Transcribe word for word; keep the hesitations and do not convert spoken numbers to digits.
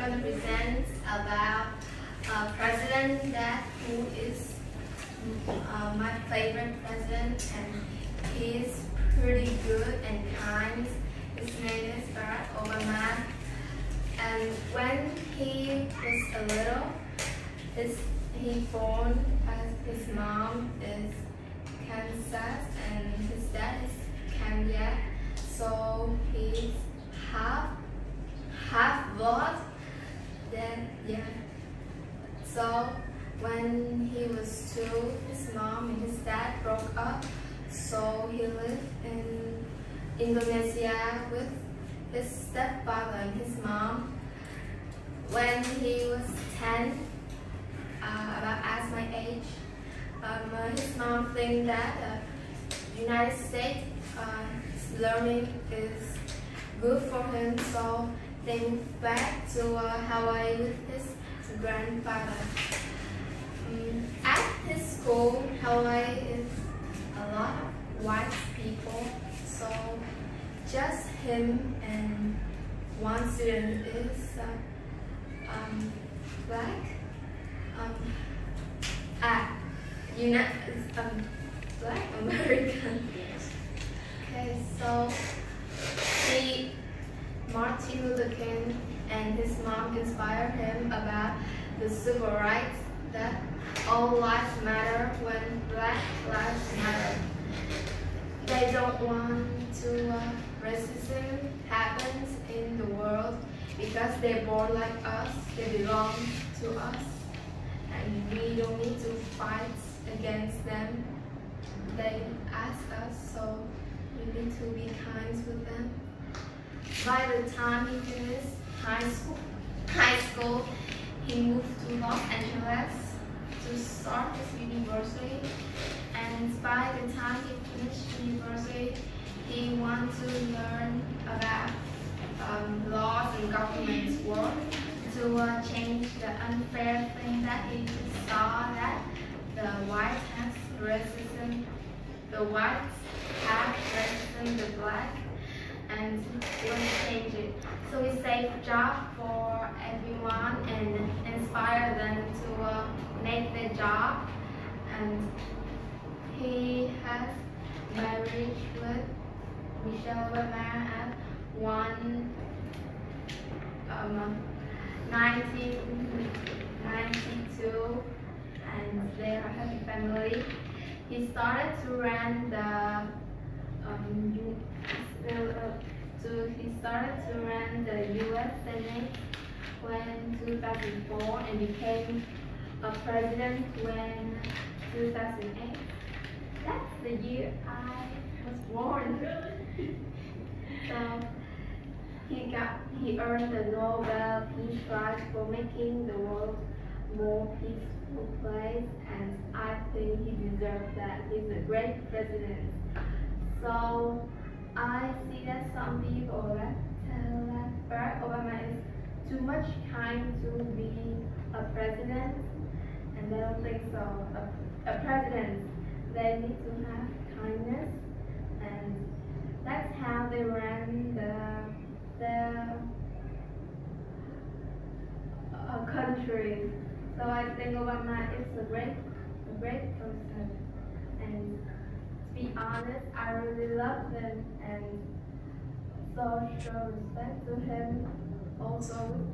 gonna present about a president that who is uh, my favorite president, and he's pretty good and kind. His name is Barack Obama. And when he was a little, his, he born as his mom is Kansas and his dad is Kenya. So he's half half blood. Then yeah. So when he was two, his mom and his dad broke up. So he lived in Indonesia with his stepfather and his mom. When he was ten, uh, about as my age, um, uh, his mom think that uh, United States uh, learning is good for him, so they moved back to uh, Hawaii with his grandfather. Um, at his school, Hawaii is a lot of white people, so just him and one student is uh, um, black. Um, ah, United um, black American. Yes. Okay, so he Martin Luther King and his mom inspired him about the civil rights, that all lives matter when black lives matter. They don't want to uh, racism happens in the world because they're born like us, they belong to us, and we don't need to fight against them. They ask us, so we need to be kind with them. By the time he finished high school, high school, he moved to Los Angeles to start his university. And by the time he finished university, he wanted to learn about um, laws and government work to uh, change the unfair thing that he saw, that the whites has racism, the whites have racism, the black, and he wants to change it. So he saved job for everyone and inspire them to uh, make their job. And he has marriage with Michelle Obama at one um, nineteen ninety-two, and they are a happy family. He started to run the um, uh, to he started to run the U S Senate when two thousand four and became a president when two thousand eight. That's the year I was born. So he got he earned the Nobel Peace Prize for making the world more peaceful place, and I think he deserves that. He's a great president. So I see that some people that tell that Barack Obama is too much kind to be a president, and I don't think so. A, a president, they need to have kindness, and that's how they ran the the uh, country. So I think Obama is a great, a great person, and to be honest, I really love him and so show respect to him. Also